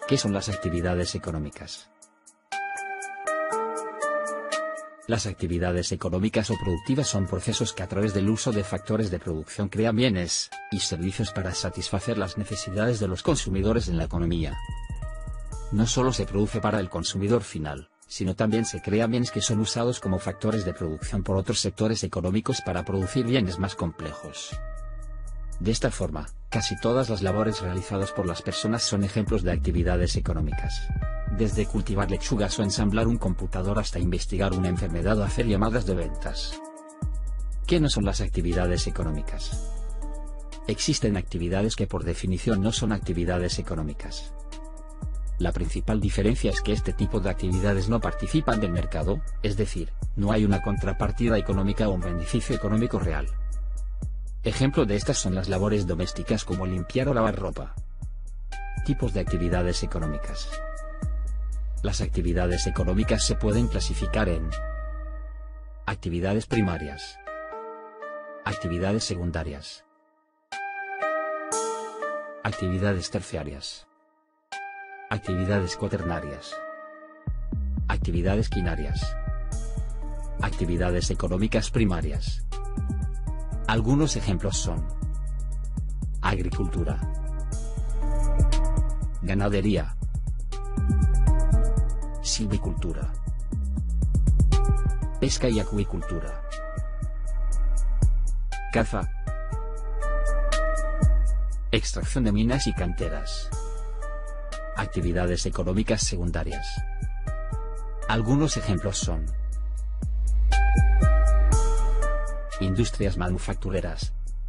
¿Qué son las actividades económicas? Las actividades económicas o productivas son procesos que a través del uso de factores de producción crean bienes y servicios para satisfacer las necesidades de los consumidores en la economía. No solo se produce para el consumidor final, sino también se crean bienes que son usados como factores de producción por otros sectores económicos para producir bienes más complejos. De esta forma, casi todas las labores realizadas por las personas son ejemplos de actividades económicas. Desde cultivar lechugas o ensamblar un computador hasta investigar una enfermedad o hacer llamadas de ventas. ¿Qué no son las actividades económicas? Existen actividades que por definición no son actividades económicas. La principal diferencia es que este tipo de actividades no participan del mercado, es decir, no hay una contrapartida económica o un beneficio económico real. Ejemplo de estas son las labores domésticas como limpiar o lavar ropa. Tipos de actividades económicas. Las actividades económicas se pueden clasificar en actividades primarias, actividades secundarias, actividades terciarias, actividades cuaternarias, actividades quinarias, actividades económicas primarias. Algunos ejemplos son agricultura, ganadería, silvicultura, pesca y acuicultura, caza, extracción de minas y canteras. Actividades económicas secundarias. Algunos ejemplos son industrias manufactureras,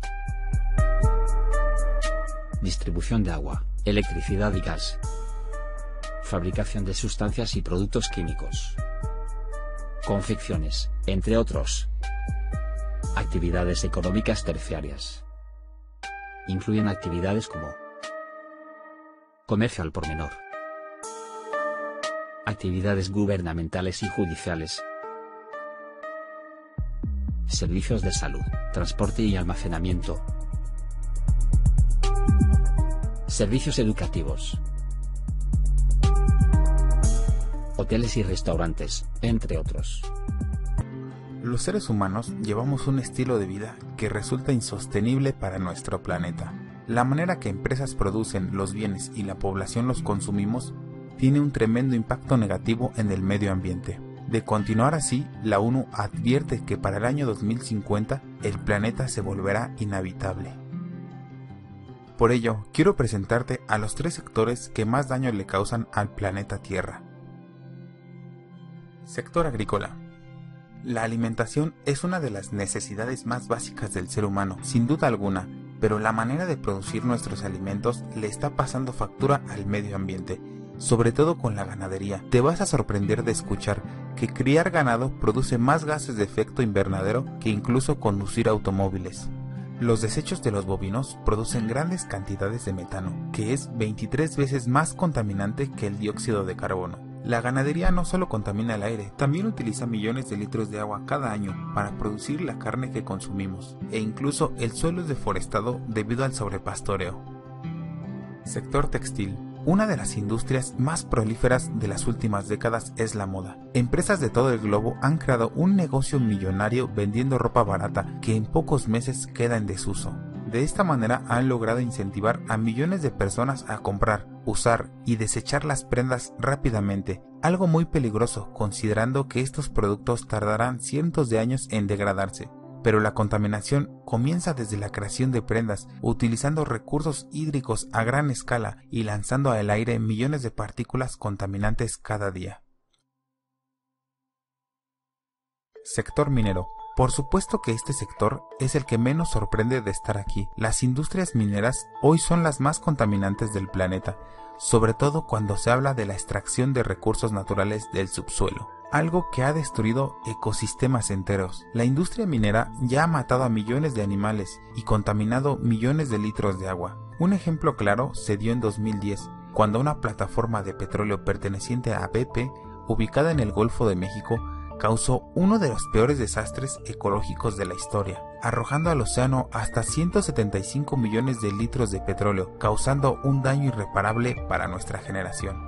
distribución de agua, electricidad y gas, fabricación de sustancias y productos químicos, confecciones, entre otros. Actividades económicas terciarias. Incluyen actividades como comercio al por menor, actividades gubernamentales y judiciales, servicios de salud, transporte y almacenamiento, servicios educativos, hoteles y restaurantes, entre otros. Los seres humanos llevamos un estilo de vida que resulta insostenible para nuestro planeta. La manera que empresas producen los bienes y la población los consumimos tiene un tremendo impacto negativo en el medio ambiente. De continuar así, la ONU advierte que para el año 2050 el planeta se volverá inhabitable. Por ello, quiero presentarte a los 3 sectores que más daño le causan al planeta Tierra. Sector agrícola. La alimentación es una de las necesidades más básicas del ser humano, sin duda alguna, pero la manera de producir nuestros alimentos le está pasando factura al medio ambiente, sobre todo con la ganadería. Te vas a sorprender de escuchar que criar ganado produce más gases de efecto invernadero que incluso conducir automóviles. Los desechos de los bovinos producen grandes cantidades de metano, que es 23 veces más contaminante que el dióxido de carbono. La ganadería no solo contamina el aire, también utiliza millones de litros de agua cada año para producir la carne que consumimos, e incluso el suelo es deforestado debido al sobrepastoreo. Sector textil. Una de las industrias más prolíferas de las últimas décadas es la moda. Empresas de todo el globo han creado un negocio millonario vendiendo ropa barata que en pocos meses queda en desuso. De esta manera han logrado incentivar a millones de personas a comprar, usar y desechar las prendas rápidamente, algo muy peligroso considerando que estos productos tardarán cientos de años en degradarse. Pero la contaminación comienza desde la creación de prendas, utilizando recursos hídricos a gran escala y lanzando al aire millones de partículas contaminantes cada día. Sector minero. Por supuesto que este sector es el que menos sorprende de estar aquí. Las industrias mineras hoy son las más contaminantes del planeta, sobre todo cuando se habla de la extracción de recursos naturales del subsuelo, algo que ha destruido ecosistemas enteros. La industria minera ya ha matado a millones de animales y contaminado millones de litros de agua. Un ejemplo claro se dio en 2010, cuando una plataforma de petróleo perteneciente a BP, ubicada en el Golfo de México, causó uno de los peores desastres ecológicos de la historia, arrojando al océano hasta 175 millones de litros de petróleo, causando un daño irreparable para nuestra generación.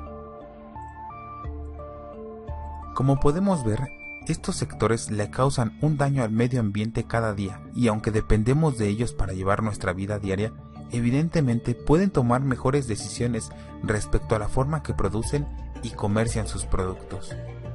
Como podemos ver, estos sectores le causan un daño al medio ambiente cada día, y aunque dependemos de ellos para llevar nuestra vida diaria, evidentemente pueden tomar mejores decisiones respecto a la forma que producen y comercian sus productos.